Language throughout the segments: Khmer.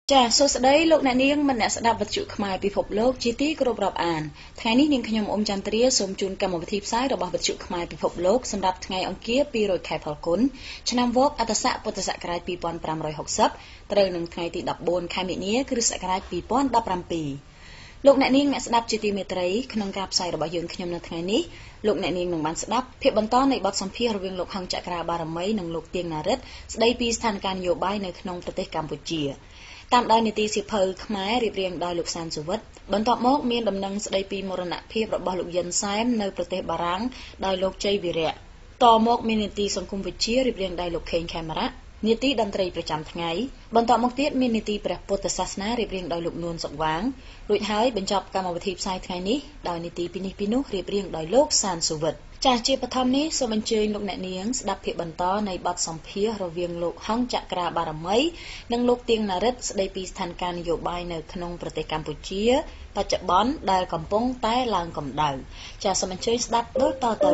ចាសួស្តីលោកអ្នកនាងមិនអ្នកស្ដាប់វិទ្យុខ្មែរពិភពលោកជាទីគោរពរាប់អានថ្ងៃនេះនាងខ្ញុំអ៊ុំចន្ទ្រាសូមជូនកម្មវិធីផ្សាយរបស់វិទ្យុខ្មែរពិភពលោកសម្រាប់ថ្ងៃអង្គារ200ខែផលគុណឆ្នាំវកអត្តស័កពុទ្ធសករាជ2560ត្រូវនឹងថ្ងៃទី14ខែមិនិនាគ្រិស្តសករាជ2017លោកអ្នកនាងអ្នកស្ដាប់ជាទីមេត្រីក្នុងការផ្សាយរបស់យើងខ្ញុំនៅថ្ងៃនេះលោកអ្នកនាងនឹងបានស្ដាប់ភាគបន្តនៃបទសម្ភាសន៍រវាងលោកហងចក្រាបារមីនិងលោកទៀងណារិទ្ធស្ដីពីស្ថានភាពនយោបាយនៅក្នុងប្រទេសកម្ពុជាតាមដោយនីតិសៀវភៅខ្មែររៀបរៀងដោយលោកសានសុវិតបន្ទាប់មកមានដំណឹងស្ដីពីមរណភាពរបស់លោកយិនសែមនៅប្រទេសបារាំងដោយលោកជ័យវីរៈតមកមាននីតិសង្គមវិទ្យារៀបរៀងដោយលោកខេងខេមរៈនីតិតន្ត្រីប្រចាំថ្ងៃបន្ទាប់មកទៀតមាននីតិព្រះពុទ្ធសាសនារៀបរៀងដោយលោកនួនសុកវាងរួចហើយបញ្ចប់កម្មវិធីផ្សាយថ្ងៃនេះដោយនីតិពីនេះពីនោះរៀបរៀងដោយលោកសានសុវិតចាស់ជាបឋមនេះសូមអញ្ជើញលោកអ្នកនាងស្ដាប់ភាគបន្តនៃបទសម្ភាសន៍រវាងលោកហងចក្រាបារមីនិងលោកទៀងណារិទ្ធស្ដីពីស្ថានភាពនយោបាយនៅក្នុងប្រទេសកម្ពុជាបច្ចុប្បន្នដែលកំពុងតែឡើងកម្ដៅចាសសូមអញ្ជើញស្ដាប់ដូចតទៅ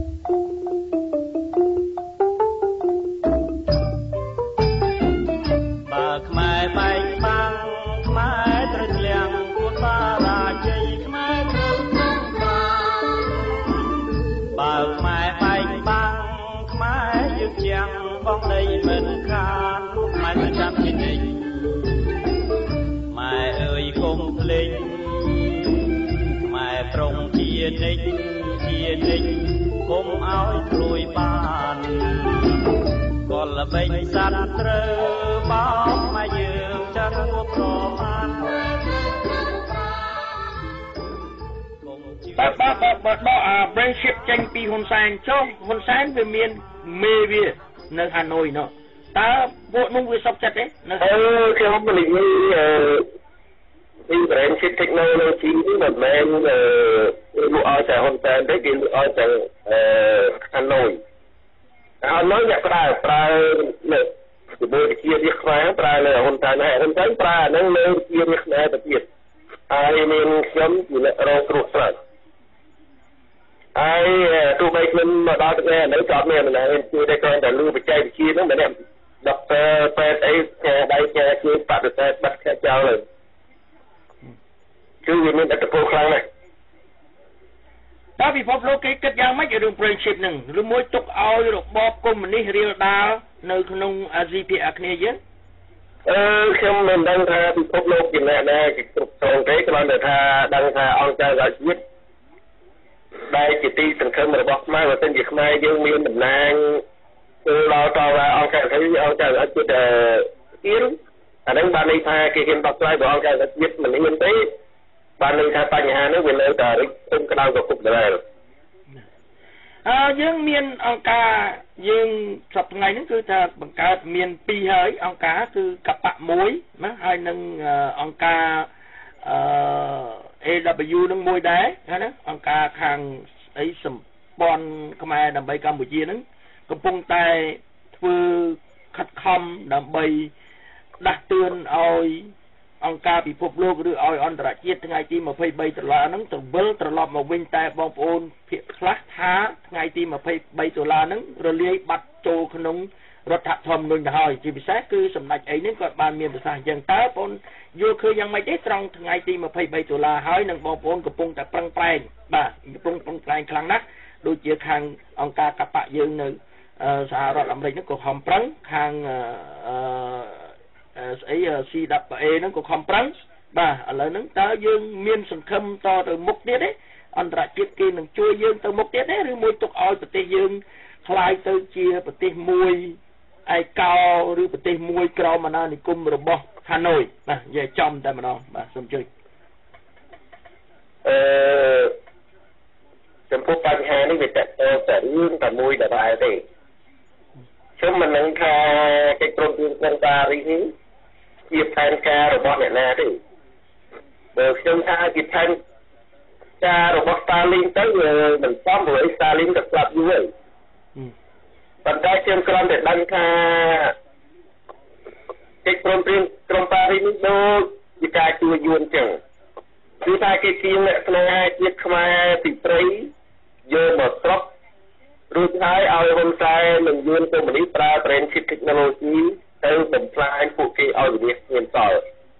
បើខ្មែរបែកបាំងខ្មែរត្រូវធ្លាក់ពួនបារាជ័យខ្មែរត្រូវក្នុងបាបើខ្មែរបែកបាំងខ្មែរយើងជាងបងដីមិនខានខ្មែរប្រចាំជានិច្ចម៉ែអើយកុំភ្លេចម៉ែប្រុងជានិច្ចកុំឲ្យព្រួយបានកលល្បិចសត្វត្រូវបោកមកយើងចាត់រួបរបានបើfriendship ចេញពីហ៊ុនសែនចុះហ៊ុនសែនវាមានមេវានៅហាណូយនោះតើពួកនោះវាសុខចិត្តទេនៅខ្ញុំមិននិយាយពី friendship technology នេះមិនមែនលោកឲ្យតែហ៊ុនសែនទេគេលោកឲ្យតែហាណូយហើយនៅអ្នកប្រើនៅជាមួយវិជារាជខ្មែរប្រើនៅហ៊ុនសែនហើយហ៊ុនសែនប្រើអានឹងនៅវិជារាជខ្មែរទៅទៀតហើយមានខ្ញុំជាអ្នករងគ្រោះស្រាប់ហើយទោះបីខ្ញុំមកដល់ថ្ងៃនេះក៏អត់មានម្នាក់ជួយតែគ្រាន់តែលឺបច្ចេកវិទ្យាហ្នឹងម្នាក់ដុកទ័រពេទ្យអីគេដៃគេជួយបដិសេធបាត់ខាត់ចោលហើយគឺវាមានឥទ្ធិពលខ្លាំងណាស់តើពិភពលោកគេគិតយ៉ាងម៉េចរឿង friendship ហ្នឹងឬមួយទុកឲ្យរបបកុម្មុយនីសរាលដាលនៅក្នុងអាស៊ីភាគអាគ្នេយ៍យើងខ្ញុំមិនដឹងថាពិភពលោកជាអ្នកណាគេគ្រប់គ្រងទេគ្រាន់តែថាដឹងថាអង្គការសហជីវជាតិដែលជាទីសង្ឃឹមរបស់ខ្មែរបើមិនជាខ្មែរយើងមានតំណែងទៅដល់តវ៉ាអង្គការសហជីវជាតិទៀនអានឹងបានន័យថាគេហ៊ានដោះស្រាយរបស់អង្គការសហជីវជាតិមិនហ៊ានទេបានន័យថាបញ្ហានេះវានៅតែរីកធំក្តៅកពុកដដែលយើងមានអង្គការយើងសប្តាហ៍ថ្ងៃនេះគឺថាបង្កើតមាន2ហើយអង្គការគឺកបៈ1ណាហើយនឹងអង្គការ AW នឹងមួយដែរណាអង្គការខាងអីសម្ព័ន្ធខ្មែរដើម្បីកម្ពុជានឹងកំពុងតែធ្វើខិតខំដើម្បីដាស់តឿនឲ្យអង្គការពិភពលោកឬឲ្យអន្តរជាតិថ្ងៃទី23ដុល្លារហ្នឹងទៅវិលត្រឡប់មកវិញតែបងប្អូនភាគខ្លះថាថ្ងៃទី23ដុល្លារហ្នឹងរលាយបាត់ចូលក្នុងរដ្ឋធម្មនុញ្ញទៅហើយជាពិសេសគឺសម្ដេចអីហ្នឹងគាត់បានមានប្រសាសន៍អញ្ចឹងតើបងយល់ឃើញយ៉ាងម៉េចទេត្រង់ថ្ងៃទី23ដុល្លារហើយនឹងបងប្អូនកំពុងតែប្រឹងប្រែងបាទកំពុងប្រឹងប្រែងខ្លាំងណាស់ដូចជាខាងអង្គការកបៈយើងនៅសហរដ្ឋអាមេរិកហ្នឹងក៏ខំប្រឹងខាងស្អី CWA ហ្នឹងក៏ខំប្រឹងបាទឥឡូវហ្នឹងតើយើងមានសង្ឃឹមតទៅមុខទៀតទេអន្តរជាតិគេនឹងជួយយើងទៅមុខទៀតទេឬមួយទុកឲ្យប្រទេសយើងខ្លាយទៅជាប្រទេសមួយឯកោឬប្រទេសមួយក្រោមអាណានិគមរបស់ហាណូយបាទនិយាយចំតែម្ដងបាទសូមជួយចំពោះបញ្ហានេះវាតើតែរឿងតែមួយដដែលទេខ្ញុំមិននឹងថាកិច្ចព្រមព្រៀងក្នុងប៉ារីសនេះជាផែនការរបស់អ្នកណាទេបើខ្ញុំថាជាផែនការរបស់ Stalin ទៅមិនសមព្រោះ Stalin ក៏ស្លាប់យូរហើយប៉ុន្តែខ្ញុំគ្រាន់តែដឹងថាកិច្ចព្រមព្រៀងក្រុងប៉ារីសនេះដូចជាការជួយយួនចឹងគឺថាគេជាអ្នកស្នេហាជាតិខ្មែរពីព្រៃយកមកស្រុករួចហើយឲ្យហ៊ុនសែននិងយួនកុម្មុយនីសប្រើ friendship technology ទៅបំផ្លាញពួកគេឲ្យវិនិច្ឆ័យមានសល់ អ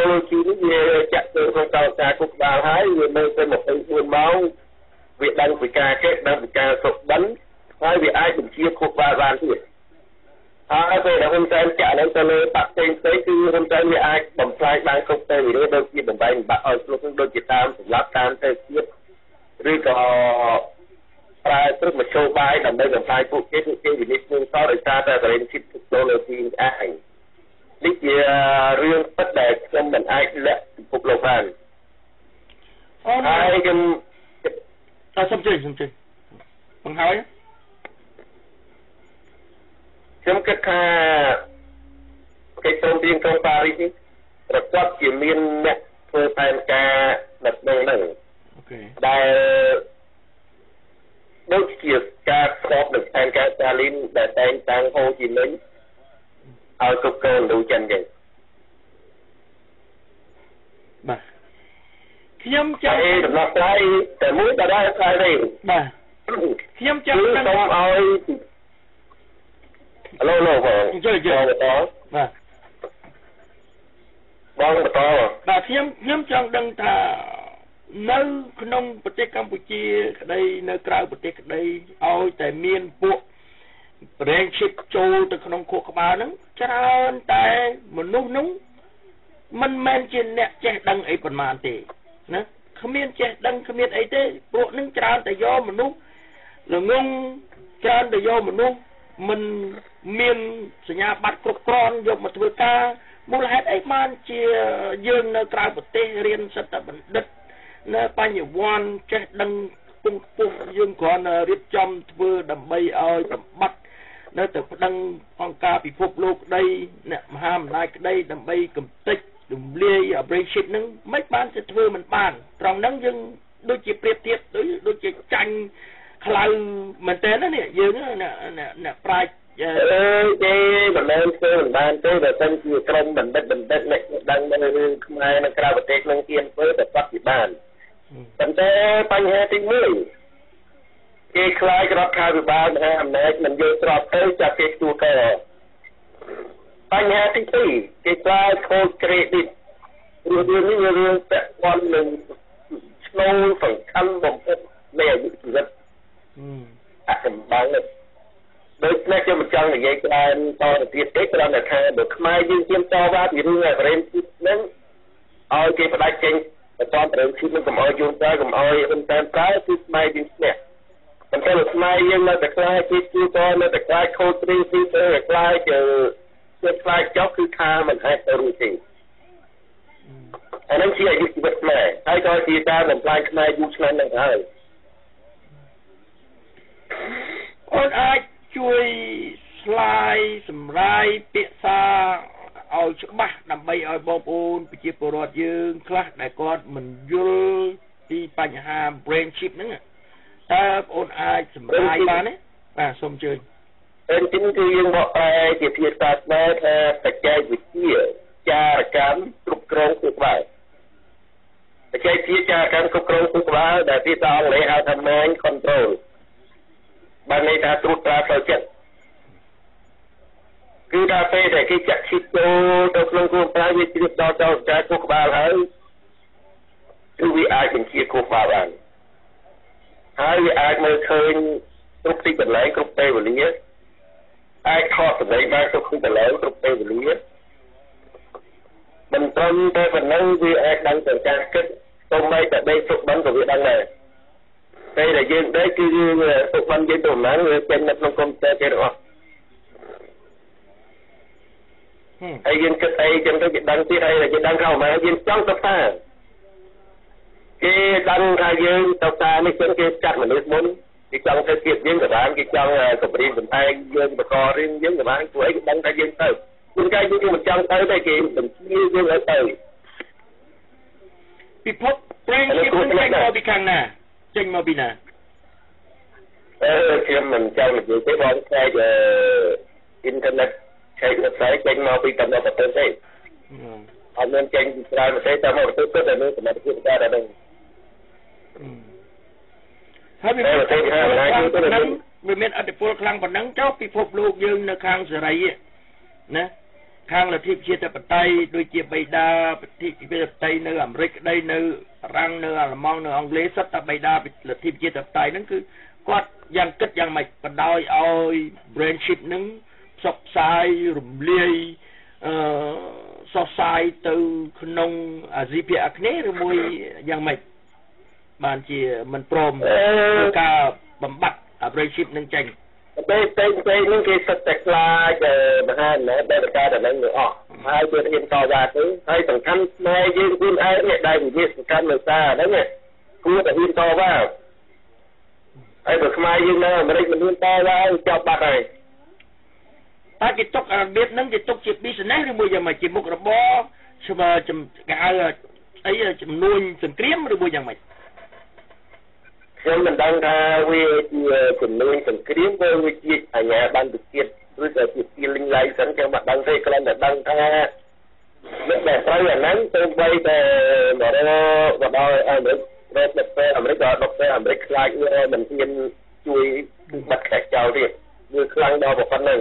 technology នេះវាចាក់ចូលក្នុងការការគុកបាលហើយវាមើលទៅ24ម៉ោងវាដឹងពីការចេះដឹងពីការសុខបិណ្ឌហើយវាអាចបញ្ជាគុកបាលបានទៀតហើយពេលដែលហ៊ុនសែនចាក់ហ្នឹងទៅលើបាក់ផ្សេងៗគឺហ៊ុនសែនវាអាចបំផ្លាញបានគ្រប់ទៅវាដូចជាបំបែកបំបាក់ឲ្យខ្លួនដូចជាតាមសម្រាប់តាមទៅទៀតឬក៏ប្រើព្រឹកមធ្យោបាយដើម្បីបំផ្លាញពួកគេវិនិច្ឆ័យតដោយសារតែបរិញ្ញាបត្រ technology ឯងនេះជារឿងពិតដែលខ្ញុំមិនអាចលាក់ពិភពលោកបានហើយខ្ញុំសុំជឿបង្ហើយខ្ញុំគិតថាកិច្ចព្រមព្រៀងក្រុងប៉ារីសនេះប្រកបជាមានអ្នកធ្វើផែនការនៅក្នុងហ្នឹងដែលដូចជាការស្របនឹងផែនការស្តាលីនដែលតែងតាំងហូជីមិញឲ្យគ្រប់គ្រងឥណ្ឌូចិនចឹងបាទខ្ញុំចង់ដំណោះស្រាយតែមួយដដែលស្រាយទេបាទខ្ញុំចង់សូមឲ្យឡូបងបាទបងបន្តបាទខ្ញុំចង់ដឹងថានៅក្នុងប្រទេសកម្ពុជាក្តីនៅក្រៅប្រទេសក្តីឲ្យតែមានពួកប្រេងឈិបចូលទៅក្នុងខួរក្បាលហ្នឹងច្រើនតែមនុស្សហ្នឹងមិនមែនជាអ្នកចេះដឹងអីប៉ុន្មានទេណាគ្មានចេះដឹងគ្មានអីទេពួកហ្នឹងច្រើនតែយកមនុស្សល្ងងច្រើនតែយកមនុស្សមិនមានសញ្ញាបត្រគ្រប់គ្រាន់យកមកធ្វើការមូលហេតុអីបានជាយើងនៅក្រៅប្រទេសរៀនសិទ្ធិបណ្ឌិតនៅបញ្ញវន្តចេះដឹងពងពុះយើងគ្រាន់តែរៀបចំធ្វើដើម្បីឲ្យសម្បត្តិនៅតែប្តឹងអង្គការពិភពលោកក្តីអ្នកមហាអំណាចក្តីដើម្បីកំទេចរំលាយ apprenticeship ហ្នឹងមិនបានទៅធ្វើមិនបានត្រង់ហ្នឹងយើងដូចជាប្រៀបធៀបដូចជាចាញ់ខ្លៅមែនតើនេះយើងអ្នកប្រាជ្ញគេមិនមែនធ្វើមិនបានទេតែតែជាក្រុមបណ្ឌិតអ្នកដឹងនៅរឿងខ្មែរនៅក្រៅប្រទេសនឹងហ៊ានធ្វើតែបាត់ពីបានប៉ុន្តែបញ្ហាទី1គេខ្លាចរដ្ឋាភិបាលមហាអំណាចមិនយកស្របទៅចាប់គេទួកែបញ្ហាទី2គេខ្លាចខូច credit រឿងនេះរឿងពាក់ព័ន្ធនឹងឆ្នូងសំខាន់បំផុតនៃអាយុជីវិតអសម្បានដូចនេះខ្ញុំមិនចង់និយាយច្រើនតទៅទៀតទេគ្រាន់តែថាបើខ្មែរយើងជាតវ៉ាពីរឿងអរិញហ្នឹងឲ្យគេផ្ដាច់ចេញបន្តប្រឹងឈឺនឹងកុំឲ្យយល់ទៅកុំឲ្យហ៊ុនសែនប្រើគឺខ្មែរយើងស្នះប៉ុន្តែខ្មែរយើងនៅតែខ្លាចជាជួតនៅតែខ្លាចខូចត្រីទីទៅខ្លាចខ្លាចចុះគឺថាមិនអាចទៅរួចទេអានេះជាអាយុជីវិតខ្មែរហើយក៏ជាការបំផ្លាញខ្មែរយូរឆ្នាំហ្នឹងហើយអូនអាចជួយស្លាយសម្រាយពាក្យសារឲ្យច្បាស់ដើម្បីឲ្យបងប្អូនប្រជាពលរដ្ឋយើងខ្លះដែលគាត់មិនយល់ពីបញ្ហា brain chip ហ្នឹងតើបងប្អូនអាចសម្រាយបានទេបាទសូមអញ្ជើញទីនេះគឺយើងបកប្រែជាភាសាខ្មែរថាបច្ចេកវិទ្យាចារកម្មគ្រប់គ្រងខួរក្បាលបច្ចេកវិទ្យាចារកម្មគ្រប់គ្រងខួរក្បាលដែលភាសាអង់គ្លេសហៅថា mind control បានន័យថាត្រួតត្រាផ្លូវចិត្តគឺថាពេលដែលគេចាក់ឈីបចូលទៅក្នុងខួរក្បាលវាជ្រាបដល់ចាខួរក្បាលហើយគឺវាអាចបញ្ជាខួរក្បាលបានហើយវាអាចមើលឃើញគ្រប់ទីកន្លែងគ្រប់ពេលវេលាអាចខកសម្លេងបានគ្រប់ទីកន្លែងគ្រប់ពេលវេលាមិនត្រឹមតែប៉ុណ្ណឹងវាអាចដឹងទៅការគិតសូម្បីតែដេកសុខបិណ្ឌក៏វាដឹងដែរពេលដែលយើងដេកគឺសុខបិណ្ឌយើងទៅណាវាចេញនៅក្នុងកុំព្យូទ័រគេទាំងអស់ហើយយើងគិតអីចឹងទៅគេដឹងទៀតហើយគេដឹងថាមកយើងចង់ទៅថាគេដឹងថាយើងទៅថានេះចឹងគេចាត់មនុស្សមុនគេចង់ទៅទៀតយើងក៏បានគេចង់កម្រិតបន្តែងយើងបករៀងយើងក៏បានពួកអីគេដឹងថាយើងទៅពួកគេយើងមិនចង់ទៅទេគេបញ្ជាយើងឲ្យទៅពិភពប្រេងគេចេញមកពីខាងណាចេញមកពីណាខ្ញុំមិនចង់និយាយទេបងខ្សែអ៊ីនធឺណិតឆែកខ្សែចេញមកពីតំណប្រទេសទេអត់មានចេញពីក្រៅប្រទេសតែមកប្រទេសទៅមានសមត្ថភាពដែរដល់ហ្នឹងហើយវាមានអធិពលខ្លាំងប៉ុណ្ណឹងចុះពិភពលោកយើងនៅខាងសេរីណាខាងលទ្ធិប្រជាធិបតេយ្យដូចជាបៃតាលទ្ធិប្រជាធិបតេយ្យនៅអាមេរិកក្តីនៅរាំងនៅអាល្លឺម៉ង់នៅអង់គ្លេសសិតតែបៃតាលទ្ធិប្រជាធិបតេយ្យហ្នឹងគឺគាត់យ៉ាងគិតយ៉ាងម៉េចបណ្ដោយឲ្យ brainship ហ្នឹងផ្សព្វផ្សាយរំលាយសរសាយទៅក្នុងអាស៊ីភាគអាគ្នេយ៍ឬមួយយ៉ាងម៉េចបានជាមិនព្រមការបំបត្តិ brainship នឹងចេញពេលហ្នឹងគេសិតតែខ្លាចមហាអំណាចដែលការតែនឹងអស់ហើយគេហ៊ានតវ៉ាទៅហើយសំខាន់ស្មែយើងខ្លួនឯងនេះដែលវិនិច្ឆ័យកម្មនៅសារហ្នឹងគួរតែហ៊ានតវ៉ាហើយបើខ្មែរយើងនៅអាមេរិកមិនហ៊ានតវ៉ាចាប់បាត់ហើយតែគេទុករបៀបហ្នឹងគេទុកជា business ឬមួយយ៉ាងម៉េចជាមុខរបរគេហៅអីចំនួនសង្គ្រាមឬមួយយ៉ាងម៉េចខ្ញុំមិនដឹងថាវាជាចំនួនសង្គ្រាមឬវាជាអាជ្ញាប័ណ្ណជាតិឬក៏ជា feeling license ខ្ញុំមិនដឹងទេគ្រាន់តែដឹងថាមិនដែលត្រូវអាហ្នឹងទៅបីតែមកដល់អាមេរិករកដុកទ័រអាមេរិកដល់ដុកទ័រអាមេរិកខ្លាចវាមិនហ៊ានជួយបាត់ខ្សែចោលទៀតវាខ្លាំងដល់ប៉ុណ្ណឹង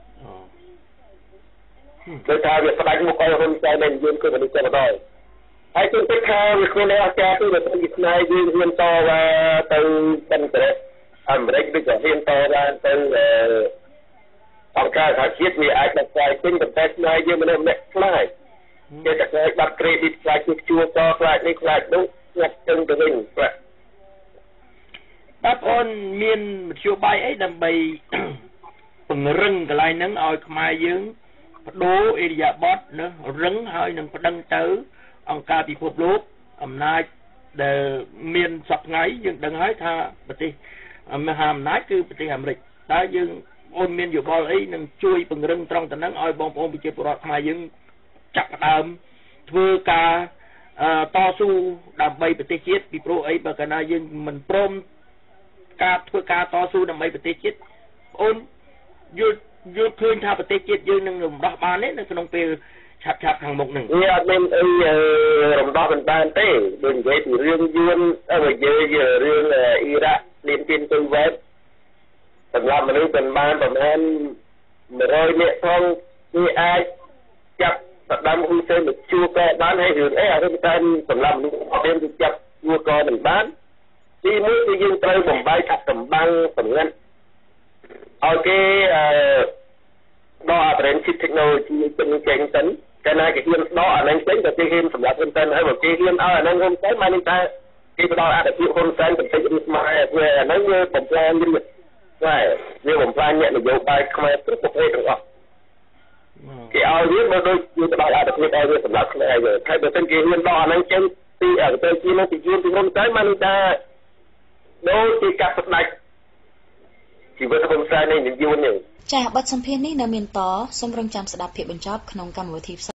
ដោយថាវាផ្ដាច់មុខឲ្យហ៊ុនសែននៅយើងគឺមនុស្សតែម្ដងហើយខ្ញុំគិតថាវាគ្មានអស្ចារ្យទេបើពីស្នេហ៍យើងហ៊ានតវ៉ាទៅកាន់ប្រទេសអាមេរិកឬក៏ហ៊ានតវ៉ាទៅអង្គការសហជាតិវាអាចដោះស្រាយពេញប៉ុន្តែស្នេហ៍យើងមនុស្សម្នាក់ខ្លាចគេតែខ្លាចបាត់ credit ខ្លាចជួបជួបក៏ខ្លាចនេះខ្លាចនោះខ្លាចចឹងទៅវិញបាទបងប្អូនមានមធ្យោបាយអីដើម្បីពង្រឹងកន្លែងហ្នឹងឲ្យខ្មែរយើងបដូរអេរិយាបថណារឹងហើយនឹងប្តឹងទៅអង្គការពិភពលោកអំណាចដែលមានសពថ្ងៃយើងដឹងហើយថាប្រទេសមហាអំណាចគឺប្រទេសអាមេរិកតើយើងអូនមានយោបល់អីនឹងជួយពង្រឹងត្រង់ទៅនឹងឲ្យបងប្អូនប្រជាពលរដ្ឋខ្មែរយើងចាប់ផ្ដើមធ្វើការតស៊ូដើម្បីប្រទេសជាតិពីព្រោះអីបើកាលណាយើងមិនព្រមការធ្វើការតស៊ូដើម្បីប្រទេសជាតិបងអូនយល់ឃើញថាប្រទេសជាតិយើងនឹងរំដោះបានទេនៅក្នុងពេលឆាប់ខាងមុខហ្នឹងវាអត់មានអីរំដោះមិនបានទេដូចនិយាយពីរឿងយួននិយាយរឿងអ៊ីរ៉ាក់លៀនទៀនទៅវ៉ែតសម្រាប់មនុស្សបានប្រហែល100នាក់ផងគេអាចចាប់សដាំហ៊ុនសែនមកជួកបានហើយរឿងអីអានេះតែសម្រាប់មនុស្សអត់មានទៅចាប់ជួកមិនបានទីមួយគឺយើងត្រូវបំបីកាត់កម្បាំងសម្ងាត់ឲ្យគេដក apprehensive technology ចេញទៅកាលណាគេហ៊ានដកអានឹងចេញតែគេហ៊ានសម្រាប់ហ៊ុនសែនហើយបើគេហ៊ានឲ្យអានឹងហ៊ុនសែនមកនេះតែគេផ្ដល់អត្ថប្រយោជន៍ហ៊ុនសែនបន្តិចឬស្មើវាអានឹងវាបំផ្លាញរៀបហើយវាបំផ្លាញអ្នកនយោបាយខ្មែរគ្រប់ប្រភេទទាំងអស់គេឲ្យវាមកដូចជាផ្ដល់អត្ថប្រយោជន៍ឲ្យវាសម្រាប់ខ្មែរហើយហើយបើមិនគេហ៊ានដកអានឹងចេញពីប្រទេសជឿនពីយួនពីហ៊ុនសែនមកនេះតែដូចជាកាត់ផ្ដាច់ជីវិតហ៊ុនសែននេះយួននេះចា៎បទសម្ភាសន៍នេះនៅមានតសូមរងចាំស្ដាប់ភាគបញ្ចប់ក្នុងកម្មវិធីផ្សាយ